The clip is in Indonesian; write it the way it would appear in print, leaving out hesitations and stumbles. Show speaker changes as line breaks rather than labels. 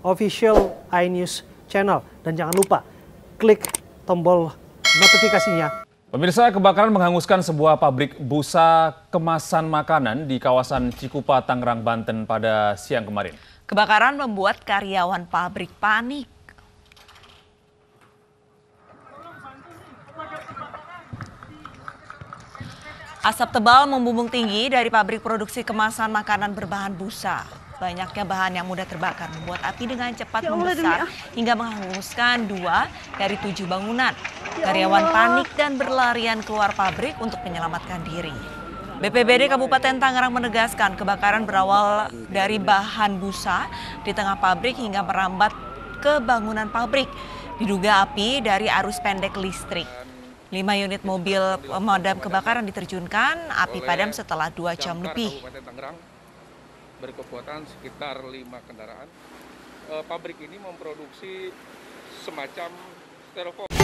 official iNews channel. Dan jangan lupa klik tombol notifikasinya.
Pemirsa, kebakaran menghanguskan sebuah pabrik busa kemasan makanan di kawasan Cikupa, Tangerang, Banten pada siang kemarin.
Kebakaran membuat karyawan pabrik panik. Asap tebal membumbung tinggi dari pabrik produksi kemasan makanan berbahan busa. Banyaknya bahan yang mudah terbakar membuat api dengan cepat membesar hingga menghanguskan 2 dari 7 bangunan. Karyawan panik dan berlarian keluar pabrik untuk menyelamatkan diri. BPBD Kabupaten Tangerang menegaskan kebakaran berawal dari bahan busa di tengah pabrik hingga merambat ke bangunan pabrik. Diduga api dari arus pendek listrik. 5 unit mobil pemadam kebakaran diterjunkan, api padam setelah 2 jam lebih.
Berkekuatan sekitar 5 kendaraan. Pabrik ini memproduksi semacam styrofoam.